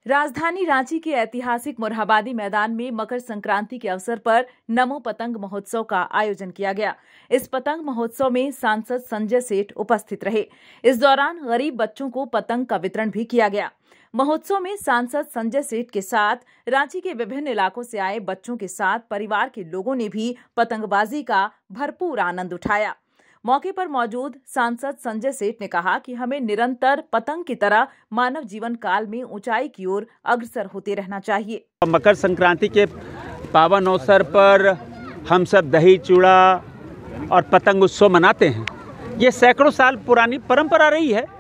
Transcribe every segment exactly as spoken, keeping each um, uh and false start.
राजधानी रांची के ऐतिहासिक मोरहाबादी मैदान में मकर संक्रांति के अवसर पर नमो पतंग महोत्सव का आयोजन किया गया। इस पतंग महोत्सव में सांसद संजय सेठ उपस्थित रहे। इस दौरान गरीब बच्चों को पतंग का वितरण भी किया गया। महोत्सव में सांसद संजय सेठ के साथ रांची के विभिन्न इलाकों से आए बच्चों के साथ परिवार के लोगों ने भी पतंगबाजी का भरपूर आनंद उठाया। मौके पर मौजूद सांसद संजय सेठ ने कहा कि हमें निरंतर पतंग की तरह मानव जीवन काल में ऊंचाई की ओर अग्रसर होते रहना चाहिए। मकर संक्रांति के पावन अवसर पर हम सब दही चूड़ा और पतंग उत्सव मनाते हैं। ये सैकड़ों साल पुरानी परंपरा रही है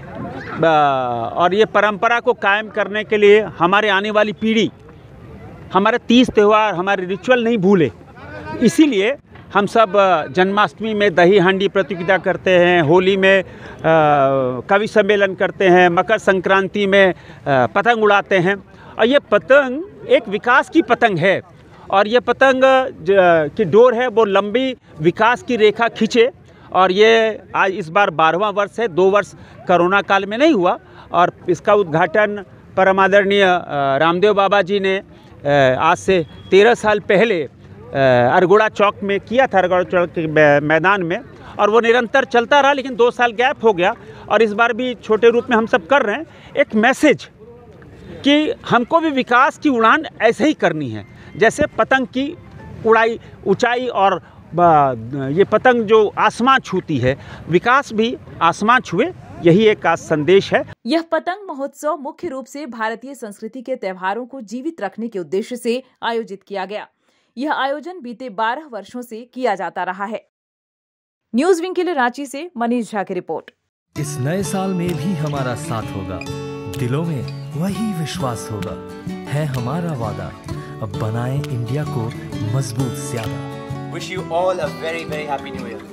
और ये परंपरा को कायम करने के लिए हमारे आने वाली पीढ़ी हमारे तीज त्यौहार, हमारे रिचुअल नहीं भूले। इसीलिए हम सब जन्माष्टमी में दही हांडी प्रतियोगिता करते हैं, होली में कवि सम्मेलन करते हैं, मकर संक्रांति में पतंग उड़ाते हैं। और ये पतंग एक विकास की पतंग है और ये पतंग की डोर है वो लंबी विकास की रेखा खींचे। और ये आज इस बार बारहवां वर्ष है, दो वर्ष कोरोना काल में नहीं हुआ और इसका उद्घाटन परम आदरणीय रामदेव बाबा जी ने आज से तेरह साल पहले अरगोड़ा चौक में किया था, अरगोड़ा चौक के मैदान में, और वो निरंतर चलता रहा। लेकिन दो साल गैप हो गया और इस बार भी छोटे रूप में हम सब कर रहे हैं। एक मैसेज कि हमको भी विकास की उड़ान ऐसे ही करनी है, जैसे पतंग की उड़ाई ऊंचाई और ये पतंग जो आसमान छूती है, विकास भी आसमान छुए, यही एक आज संदेश है। यह पतंग महोत्सव मुख्य रूप से भारतीय संस्कृति के त्योहारों को जीवित रखने के उद्देश्य से आयोजित किया गया। यह आयोजन बीते बारह वर्षों से किया जाता रहा है। न्यूज विंग के लिए रांची से मनीष झा की रिपोर्ट। इस नए साल में भी हमारा साथ होगा, दिलों में वही विश्वास होगा, है हमारा वादा। अब बनाएं इंडिया को मजबूत ज्यादा। Wish you all a very very happy new year.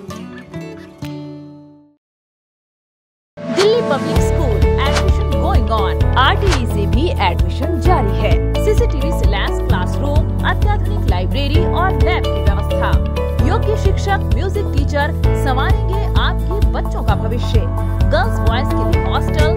Delhi public school admission going on. RTE से भी एडमिशन जारी है। सीसीटीवी से लैस क्लासरूम, अत्याधुनिक लाइब्रेरी और लैब की व्यवस्था। योग्य शिक्षक, म्यूजिक टीचर संवारेंगे आपके बच्चों का भविष्य। गर्ल्स बॉयज के लिए हॉस्टल,